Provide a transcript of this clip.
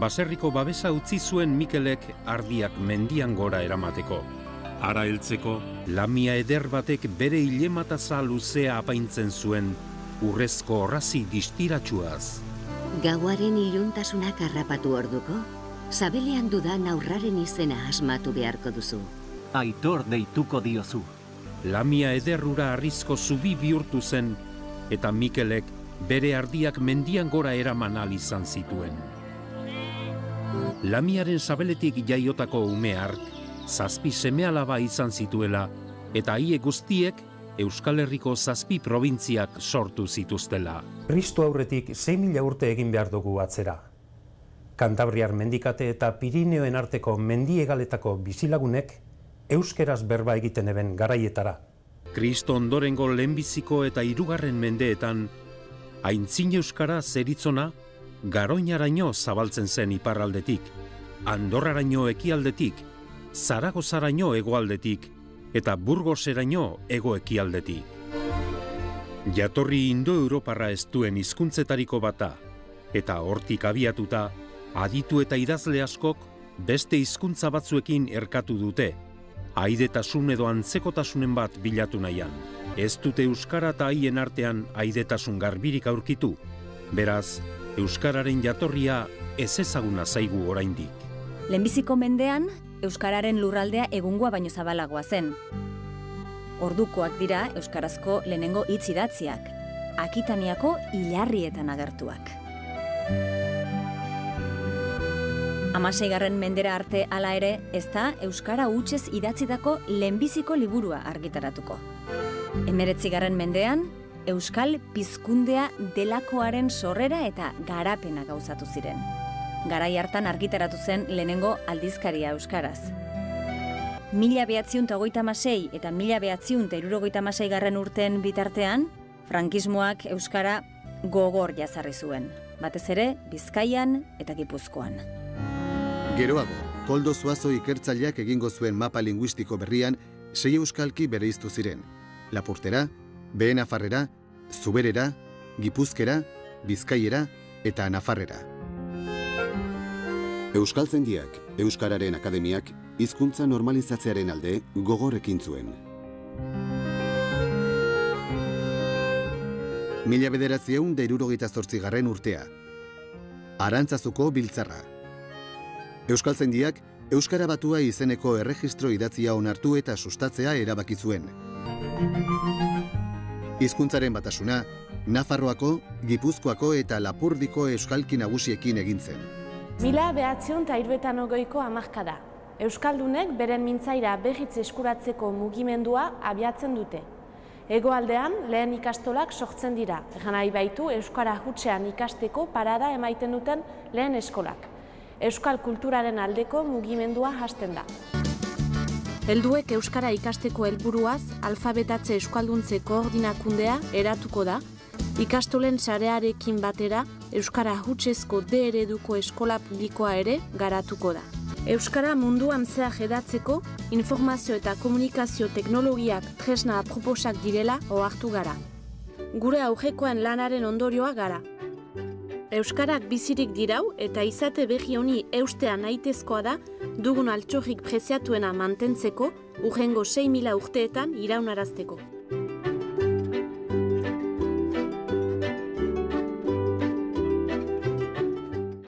baserriko babesa utzi zuen Mikelek ardiak mendian gora eramateko. Hara heltzeko, lamia eder batek bere ilemataza luzea apaintzen zuen urrezko orrazi distiratsuaz. Gauaren iluntasunak harrapatu orduko, sabelean dudan aurraren izena asmatu beharko duzu. Aitor deituko diozu. Lamia ederrura arrizko zubi bihurtu zen, eta Mikelek bere ardiak mendian gora eraman ahal izan zituen. Lamiaren sabeletik jaiotako ume hark, 7 seme-alaba izan zituela, eta haiek guztiek Euskal Herriko 7 probintziak sortu zituztela. Kristo aurretik 6.000 urte egin behar dugu atzera. Kantabriar mendikate eta Pirineoen arteko mendiegaletako bizilagunek euskeraz berba egiten eben garaietara. Kristo ondorengo lehenbiziko eta 3. mendeetan, aintzin euskara zeritzona, Garoñaraino zabaltzen zen iparraldetik, Andorraraino ekialdetik, Zaragozaraino hegoaldetik, eta Burgoseraino hego-ekialdetik. Jatorri indo-europarra ez duen hizkuntzetariko bata, eta hortik abiatuta, aditu eta idazle askok beste hizkuntza batzuekin erkatu dute, aidetasun edo antzekotasunen bat bilatu nahian. Ez dute euskara eta haien artean aidetasun garbirik aurkitu, beraz, euskararen jatorria ez ezaguna zaigu oraindik. Lehenbiziko mendean, euskararen lurraldea egungoa baino zabalagoa zen. Ordukoak dira euskarazko lehenengo hitz idatziak, Akitaniako hilarrietan agertuak. 16. mendera arte hala ere, ez da euskara hutsez idatzitako lehenbiziko liburua argitaratuko. 19. mendean, euskal pizkundea delakoaren sorrera eta garapena gauzatu ziren. Garai hartan argitaratu zen lehenengo aldizkaria euskaraz. 1936 eta 1976 urteen bitartean, frankismoak euskara gogor jazarri zuen, batez ere Bizkaian eta Gipuzkoan. Geroago, Koldo Zuazo ikertzaileak egingo zuen mapa linguistiko berrian 6 euskalki bereiztu ziren: Lapurtera, Behe Nafarrera, Zuberera, Gipuzkera, Bizkaiera eta Nafarrera. Euskaltzaindiak, Euskararen Akademiak, hizkuntza normalizatzearen alde gogor ekin zuen. 1968 urtea. Arantzazuko biltzarra. Euskaltzaindiak, Euskara Batua izeneko erregistro idatzia onartu eta sustatzea erabaki zuen. Hizkuntzaren batasuna, Nafarroako, Gipuzkoako eta Lapurdiko euskalki nagusiekin egin zen. 1980ko hamarkada. Euskaldunek beren mintzaira berriz eskuratzeko mugimendua abiatzen dute. Hegoaldean lehen ikastolak sortzen dira, nahi baitu euskara hutsean ikasteko parada emaiten duten lehen eskolak. Euskal kulturaren aldeko mugimendua hasten da. Helduek euskara ikasteko helburuaz, alfabetatze euskalduntze koordinakundea eratuko da, ikastolen sarearekin batera euskara hutsezko D ereduko eskola publikoa ere garatuko da. Euskara munduan zehar hedatzeko, informazio eta komunikazio teknologiak tresna aproposak direla ohartu gara. Gure aurrekoen lanaren ondorioa gara. Euskarak bizirik dirau eta izate berri honi eustea nahitezkoa da dugun altxorrik preziatuena mantentzeko urrengo 6.000 urteetan iraunarazteko.